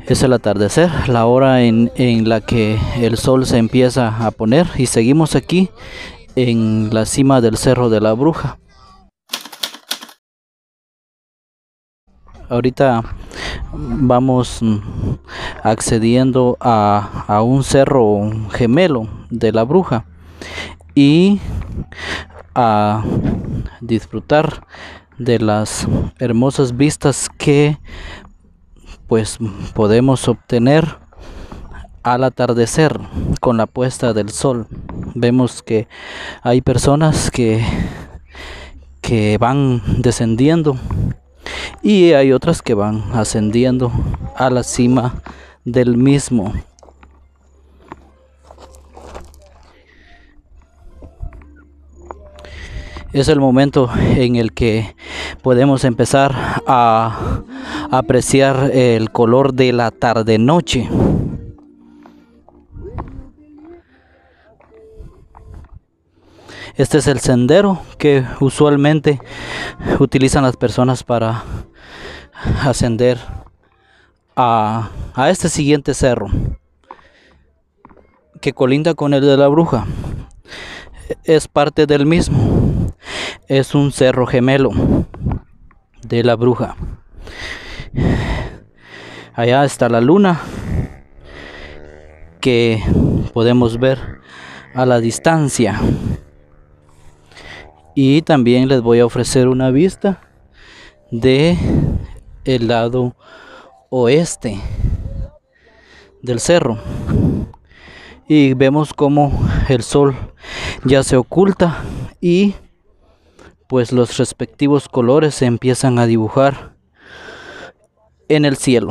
Es el atardecer, la hora en la que el sol se empieza a poner y seguimos aquí en la cima del Cerro de la Bruja. Ahorita vamos accediendo a un cerro gemelo de la Bruja y a disfrutar de las hermosas vistas que pues podemos obtener al atardecer con la puesta del sol. Vemos que hay personas que van descendiendo y hay otras que van ascendiendo a la cima del mismo. Es el momento en el que podemos empezar a apreciar el color de la tarde-noche. Este es el sendero que usualmente utilizan las personas para ascender a este siguiente cerro que colinda con el de la Bruja. Es parte del mismo. Es un cerro gemelo de la Bruja. Allá está la luna que podemos ver a la distancia. Y también les voy a ofrecer una vista de el lado oeste del cerro. Y vemos como el sol ya se oculta y pues los respectivos colores se empiezan a dibujar en el cielo.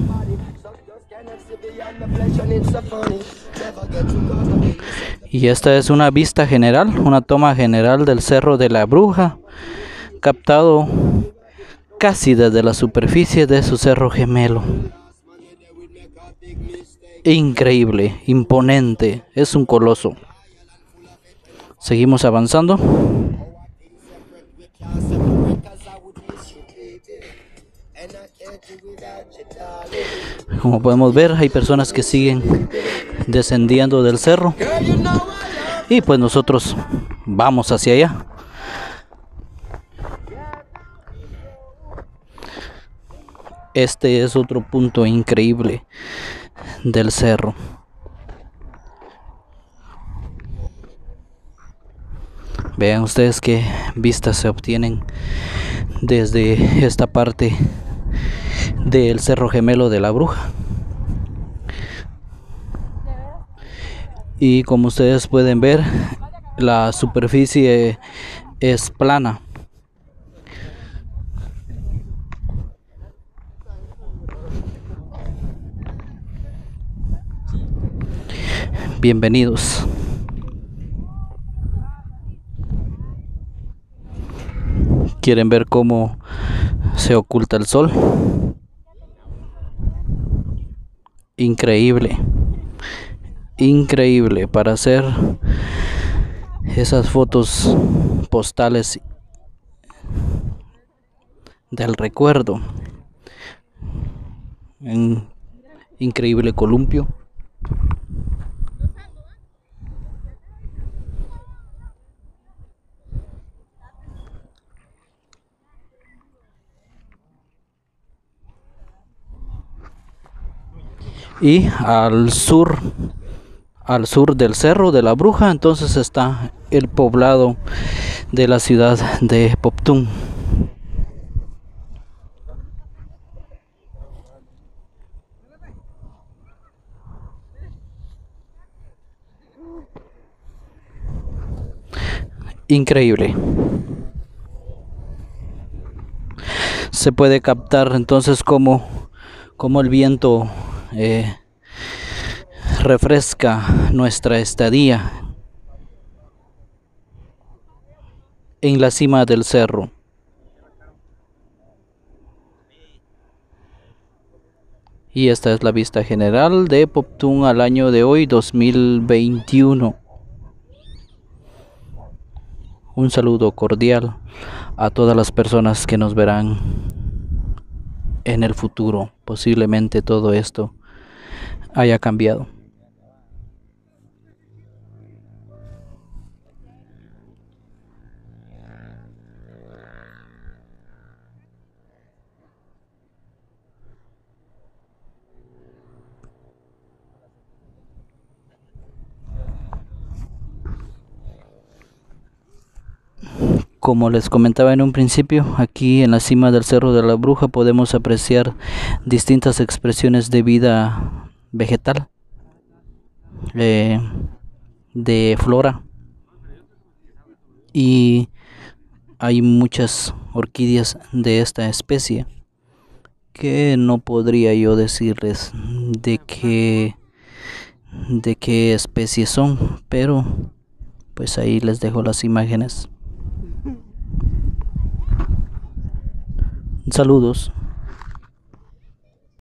Y esta es una vista general, una toma general del Cerro de la Bruja, captado casi desde la superficie de su cerro gemelo. Increíble, imponente, es un coloso. Seguimos avanzando. Como podemos ver, hay personas que siguen descendiendo del cerro y pues nosotros vamos hacia allá. Este es otro punto increíble del cerro. Vean ustedes qué vistas se obtienen desde esta parte del Cerro Gemelo de la Bruja. Y como ustedes pueden ver, la superficie es plana. Bienvenidos. ¿Quieren ver cómo se oculta el sol? Increíble. Increíble para hacer esas fotos postales del recuerdo. Un increíble columpio. Y al sur del Cerro de la Bruja, entonces está el poblado de la ciudad de Poptún. Increíble. Se puede captar entonces cómo el viento refresca nuestra estadía en la cima del cerro. Y esta es la vista general de Poptún al año de hoy, 2021. Un saludo cordial a todas las personas que nos verán. en el futuro posiblemente todo esto haya cambiado. Como les comentaba en un principio, aquí en la cima del Cerro de la Bruja podemos apreciar distintas expresiones de vida vegetal, eh, de flora, y hay muchas orquídeas de esta especie que no podría yo decirles de qué especie son, pero pues ahí les dejo las imágenes. Saludos.